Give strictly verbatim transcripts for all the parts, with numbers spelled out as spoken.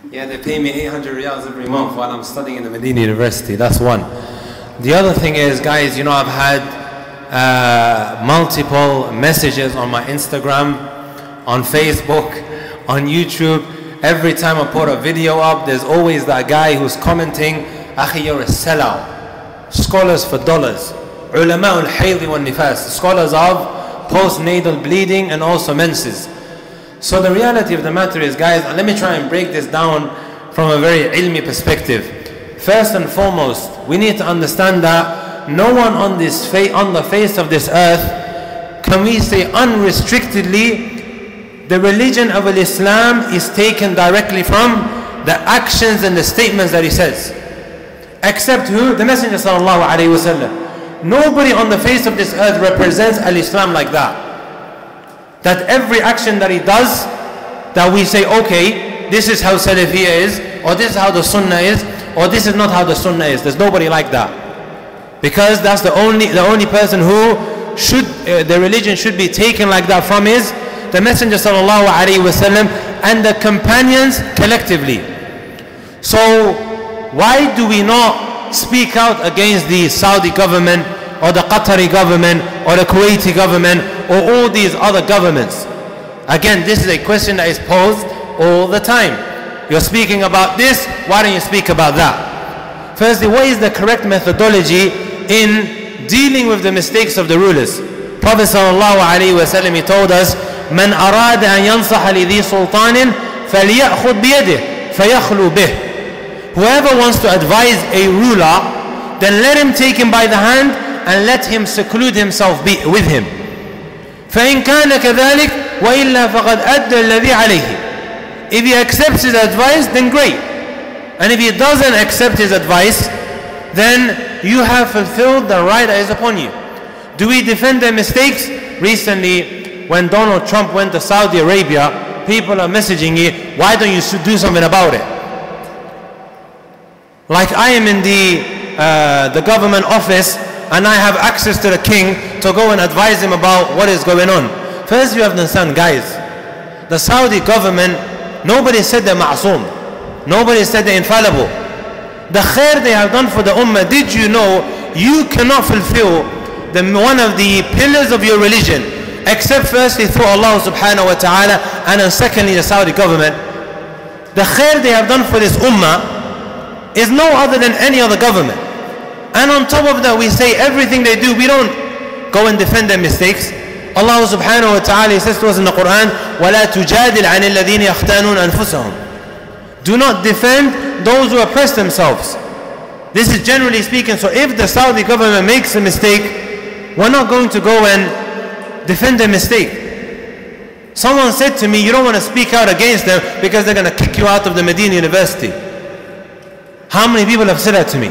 Yeah, they pay me eight hundred riyals every month while I'm studying in the Madinah University. That's one. The other thing is, guys, you know, I've had uh, multiple messages on my Instagram, on Facebook, on YouTube. Every time I put a video up, there's always that guy who's commenting, Akhi, you're a sellout. Scholars for dollars. Ulama al-hayd wa nifas. Scholars of postnatal bleeding and also menses. So the reality of the matter is, guys, let me try and break this down from a very ilmi perspective. First and foremost, we need to understand that no one on this fa on the face of this earth can we say unrestrictedly the religion of Islam is taken directly from the actions and the statements that he says. Except who? The Messenger sallallahu alaihi wasallam. Nobody on the face of this earth represents al-Islam like that. That every action that he does, that we say, okay, this is how Salafiyya is, or this is how the Sunnah is, or this is not how the Sunnah is. There's nobody like that. Because that's the only, the only person who should, uh, the religion should be taken like that from is the Messenger sallallahu alaihi wasallam and the companions collectively. So why do we not speak out against the Saudi government or the Qatari government or the Kuwaiti government or all these other governments? Again, this is a question that is posed all the time. You're speaking about this, why don't you speak about that? Firstly, what is the correct methodology in dealing with the mistakes of the rulers? Prophet sallallahu alaihi wasallam, he told us, "Man arada an yansaha li dhi sultanin falyakhudh biyadihi fayakhlu bih." Whoever wants to advise a ruler, then let him take him by the hand and let him seclude himself be with him. فَإِنْ كَانَ كَذَلِكَ وَإِلَّا فَقَدْ أَدَّى الَّذِي عَلَيْهِ. If he accepts his advice, then great. And if he doesn't accept his advice, then you have fulfilled the right that is upon you. Do we defend their mistakes? Recently, when Donald Trump went to Saudi Arabia, people are messaging me, why don't you do something about it? Like I am in the, uh, the government office and I have access to the king to go and advise him about what is going on. First you have to understand, guys, the Saudi government, nobody said they're ma'soom. Nobody said they're infallible. The khair they have done for the ummah, did you know you cannot fulfill the, one of the pillars of your religion except firstly through Allah subhanahu wa ta'ala and then secondly the Saudi government. The khair they have done for this ummah is no other than any other government. And on top of that we say everything they do, we don't go and defend their mistakes. Allah subhanahu wa ta'ala says to us in the Quran, وَلَا تُجَادِلْ عَنِ الَّذِينَ يَخْتَانُونَ أَنفُسَهُم. Do not defend those who oppress themselves. This is generally speaking. So if the Saudi government makes a mistake, we're not going to go and defend their mistake. Someone said to me, you don't want to speak out against them because they're going to kick you out of the Madinah University. How many people have said that to me?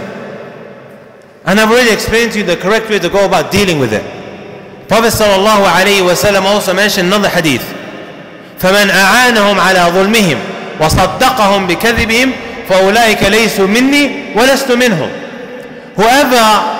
And I've already explained to you the correct way to go about dealing with it. Prophet sallallahu alayhi wa sallam also mentioned another hadith. فَمَنْ أَعَانَهُمْ عَلَى ظُلْمِهِمْ وَصَدَّقَهُم بِكَذِبِهِمْ فَأُولَٰئِكَ لَيْسُوا مِنِّي وَلَسْتُ مِنْهُمْ. Whoever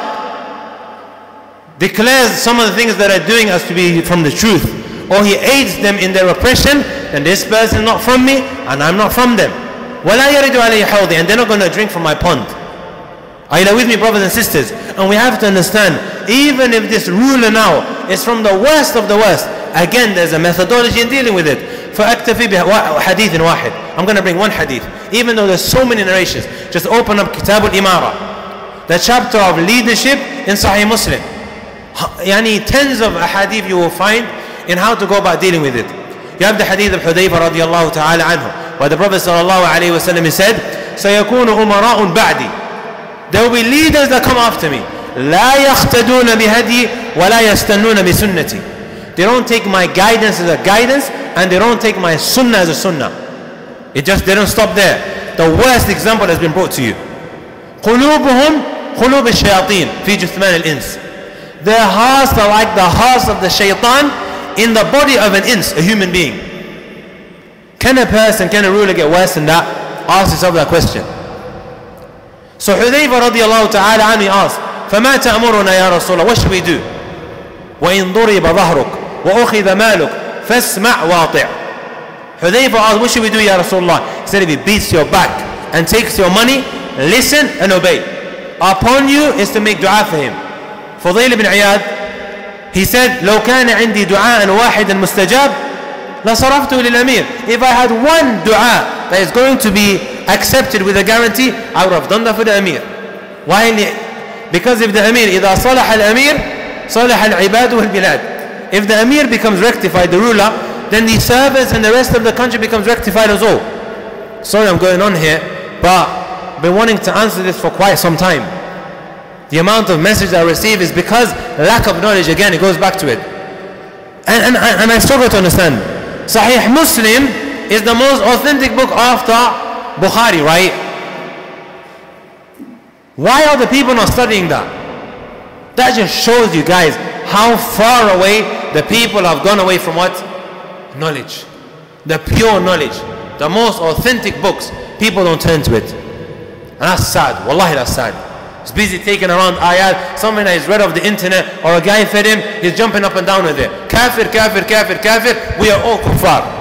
declares some of the things that are doing as to be from the truth, or he aids them in their oppression, then this person is not from me and I'm not from them. وَلَا يَرِدُ عَلَيْهِ حَوْضِي. And they're not going to drink from my pond. Are you with me, brothers and sisters? And we have to understand, even if this ruler now is from the worst of the worst, again there's a methodology in dealing with it. فَأَكْتَفِي بِحَدِيثٍ وَاحِدٍ. I'm going to bring one hadith, even though there's so many narrations. Just open up Kitab al-Imara, the chapter of leadership in Sahih Muslim. Yani tens of hadith you will find in how to go about dealing with it. You have the hadith of Hudayfa radiallahu ta'ala anhu, where the Prophet sallallahu alayhi wa sallam said, سَيَكُونُ أُمَرَاءٌ بَعْدِي. There will be leaders that come after me. لا يختدون بهدي ولا يستنون بسنتي. They don't take my guidance as a guidance and they don't take my sunnah as a sunnah. It just, they don't stop there. The worst example has been brought to you. قلوبهم قلوب الشياطين في جثمان الإنس. Their hearts are like the hearts of the shaitan in the body of an ins, a human being. Can a person, can a ruler get worse than that? Ask yourself that question. So Hudayfa radiallahu ta'ala anhu asked, فَمَا تَأْمُرُنَا يَا رَسُولَ اللَّهِ. What should we do? وَإِن ضُرِبَ ظَهْرُكَ وَأُخِذَ مَالُكَ فَاسْمَعْ وَاطِعْ. Hudayfa asked, what should we do, Ya Rasulullah? He said, if he beats your back and takes your money, listen and obey. Upon you is to make dua for him. Fudayl ibn Iyad, he said, لو كان عندي دعاء واحدا مستجاب لصرفته للأمير. If I had one dua that is going to be accepted with a guarantee, I would have done that for the Amir. Why? Because if the Amir, إذا صلح الأمير صلح العباد والبلاد. If the Amir becomes rectified, the ruler, then the servants and the rest of the country becomes rectified as well. Sorry I'm going on here, but I've been wanting to answer this for quite some time. The amount of message I receive is because lack of knowledge. Again, it goes back to it. And, and, and I struggle to understand. Sahih Muslim is the most authentic book after Bukhari, right? Why are the people not studying that? That just shows you guys how far away the people have gone away from what? Knowledge. The pure knowledge. The most authentic books. People don't turn to it. And that's sad. Wallahi, that's sad. He's busy taking around ayat, something that is read off the internet, or a guy fed him, he's jumping up and down with it. Kaafir, Kaafir, Kaafir, Kaafir. We are all kuffar.